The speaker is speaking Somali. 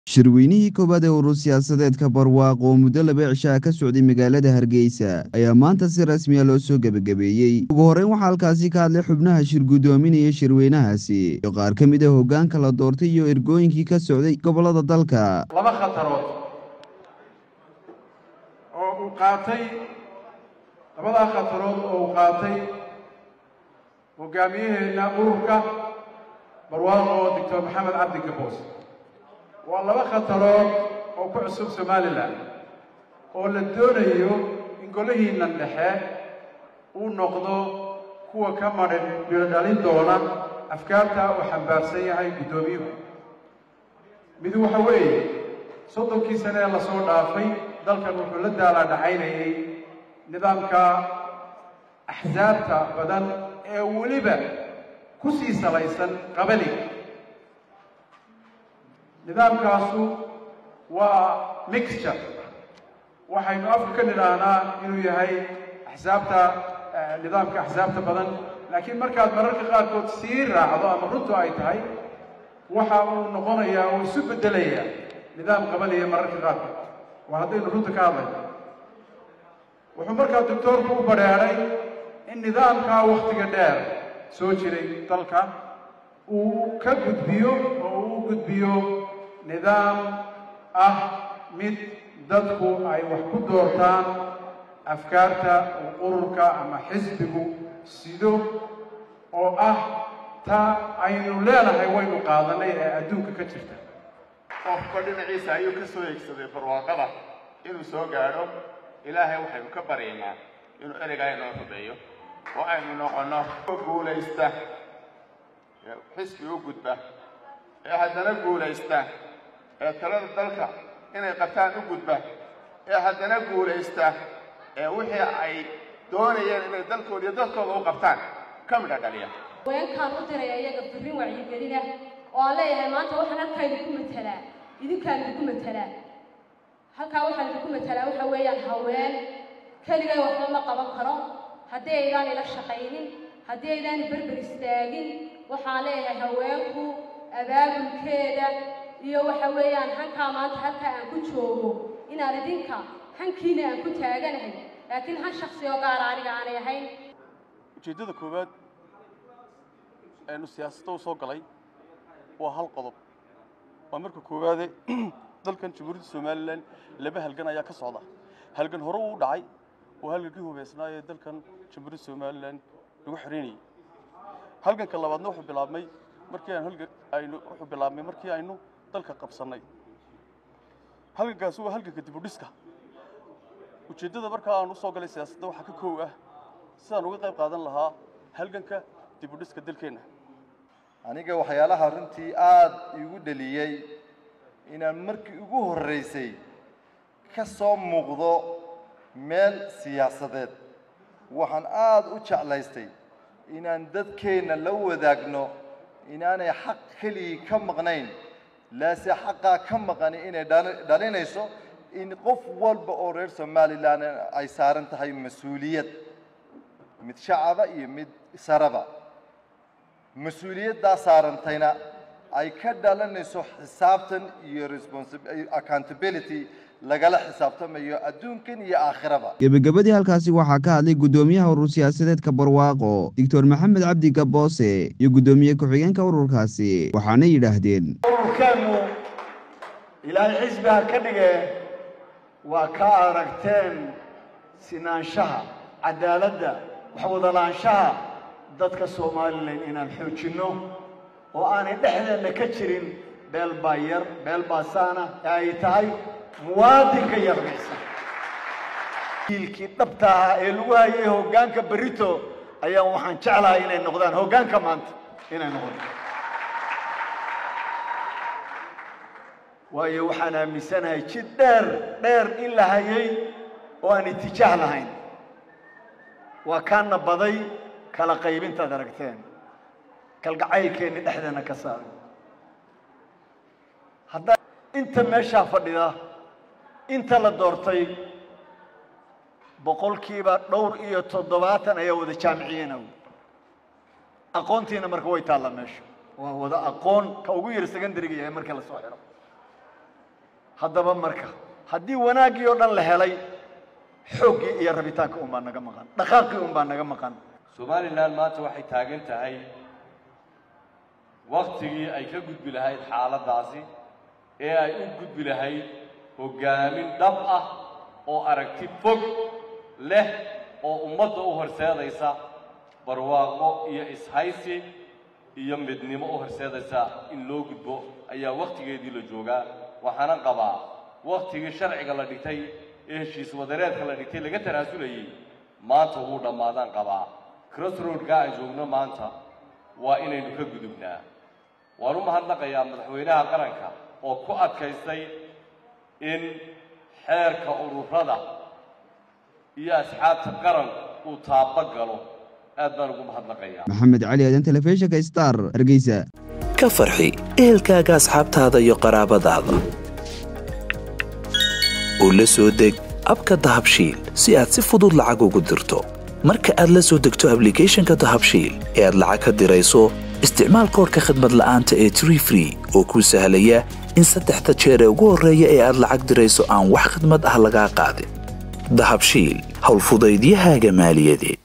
shirweynihii koowaad ee urur siyaasadeedka barwaaqo oo muddo 2 cisho ka socday magaalada Hargeysa ayaa maanta si rasmi ah loo soo gabagabeeyay. Ugu horreyn waxaa halkaasi ka hadlay xubnaha shir gudoominaya shirweynahaasi iyo qaar ka mid ah hoggaanka la doortay iyo ergooyinkii ka socday gobolada dalka. laba khatarood oo uu qaatay labada khatarood oo uu qaatay hogaamiyaheena ururka barwaaqo Dr. Maxamed Cabdi Gaboos waa laba khatarood oo ku cusub Somaliland oo la doonayo in golahiina dhexe uu noqdo kuwa ka marin dhalin doona afkaarta uu xambaarsan yahay gudoomiyuhu mid waxa weeye 30 sano la soo dhaafay dalkan wuxuu la daalaa dhacaynayay nidaamka axzaabta badan ee waliba ku sii salaysan qabaliga nidaamkaasu waa mixture waxaynu afka ka nidhaahnaa inuu yahay axsaabta nidaamka axsaabta badan laakiin markaad mararka qaarkood sii raacdo ama runtu ay tahay waxa uu noqonayaa oo isu beddelaya nidaam qabaliya mararka qaarkood waa haddaynu runta ka hadlayno wuxuu markaa doctoorku u badheeray in nidaamkaa wakhtiga dheer soo jiray dalka uu ka gudbiyo oo uu gudbiyo nidaam ah mid dadku ay wax ku doortaan afkaarta ururka ama xisbigu sido oo ah ta aynu leenahay waynu qaadanay ee adduunka ka jirta qofka dhinaciisa ayuu ka soo eegsaday barwaaqada inuu soo gaadho ilaahay waxaynu ka baryaynaa inuu ereygaa inoo rubeeyo oo aynu noqono guulaysta xisbi u gudba ee haddana guulaysta ee talada dalka inay qabtaan u gudba ee haddana guulaysta ee wixii ay doonayeen inay dalkooda iyo dadkooda u qabtaan ka midha dhaliya haweenkaan u diray ayaga furrin wacyigelin ah oo aan leeyahay maanta waxaan halkayda ku matalaa idinkaan idinku matalaa halkaa waxaan idinku matalaa waxa weeyaan haween keligay waxba ma qaban karo haddii aydaan ila shaqaynin haddii aydaan berber istaagin waxaan leeyahay haweenku abaabulkeeda iyo waxa weeyaan hankaa maanta halkaa aan ku joogo inaan idinka hankiina aan ku taaganahay laakiin han shakhsi oo gaar aniga aanay ahayn ujeeddada koowaad aynu siyaasadda u soo galay waa hal qodob waa marka koowaade dalkan jamhuuriyadda Somaliland laba halgan ayaa ka socda halgan hore uu dhacay oo halgankii hubeysnaa ee dalkan jamhuuriyadda Somaliland lagu xiriiriyay halganka labaadna wuxuu bilaabmay markii aynu dalka qabsanay halgankaas waa halganka dib u dhiska ujeeddada markaa aan u soo galay siyaasadda waxa ka koow ah sidaan uga qayb qaadan lahaa halganka dib u dhiska dalkeena aniga waxyaalaha runtii aad igu dhaliyay inaan markii ugu horeysay ka soo muuqdo meel siyaasadeed waxaan aad u jeclaystay inaan dadkeena la wadaagno inaanay xaq kaliya ka maqnayn laase xaqaa ka maqani inay dhalinayso in qof walba oo reer Somaliland ay saaran tahay mas'uuliyad mid shacaba iyo mid saraba mas'uuliyadda saarantayna ay ka dhalanayso xisaabtan iyo accountability lagala xisaabtamayo adduunkan iyo aakhiraba gabagabadii halkaasi waxaa ka hadlay gudoomiyaha urur siyaasadeedka barwaaqo Dr. Maxamed Cabdi Gaboos iyo gudoomiye ku-xigeenka ururkaasi waxaana yiraahdeen ururkeenu ilaahay xisbiga ka dhigay waa ka aragteen sinaanshaha cadaaladda wax wada laanshaha dadka Soomaaliland inaan xoojino oo aanay dhexdeena ka jirin beel baayar beel baasaana ay tahay muwaadinka yarmaysan ilki dhabta ee lagu hayay hoggaanka barito ayaa waxaan jeclahay inay noqdaan hoggaanka maanta inay noqdaan waayo waxaan aaminsanahay jid dheer in la hayay oo aan itijaah lahayn waa kaana baday kala qaybintaad aragteen kalgacaylkeena dhexdeena ka saaray hadda inta meesha fadhida inta la doortay boqolkiiba dhowr iyo 70 ayaa wada jaamiciyeena aqoontiina marka way taala meesha waa wada aqoon ka ugu yar secondary-ga marka la soo xiro haddaba marka haddii wanaaggii oo dhan la helay xooggii iyo rabitaanka un baa naga maqan dhaqaaqii un baa naga maqan somaliland maanta waxay taagan tahay waktigii ay ka gudbi lahayd xaaladdaasi ee ay u gudbi lahayd hoggaamin dhab ah oo aragti fog leh oo ummadda u horseedaysa barwaaqo iyo ishaysi iyo midnimo u horseedaysa in loo gudbo ayaa wakhtigeedii la joogaa waxaana qabaa wakhtigii sharciga la dhigtay ee heshiis wadareedka la dhigtay laga tanaasulayay maanta wuu dhammaadaan qabaa crossroadka aan joogno maanta waa inaynu ka gudubnaa waan u mahadnaqayaa madaxweynaha qaranka oo ku adkaystay in xeerka ururada iyo asxaabta qaranku uu taaba galo aad baan ugu mahadnaqayaa maxamed cali aadan telefishinka star hargeysa ka farxi ehelkaaga asxaabtaada iyo qaraabadaada oo la soo deg abka dahabshiil si aad si fudud lacag ugu dirto marka aad la soo degto applicationka dahabshiil ee aad lacag ka dirayso isticmaal koodhka khidmad la'aanta ee Tree Free oo kuu sahlaya in 3 jeer ee ugu horreeya ee aad lacag dirayso aan wax khidmad ah laga qaadin dahabshiil hawl fudaydiyahaaga maaliyadeed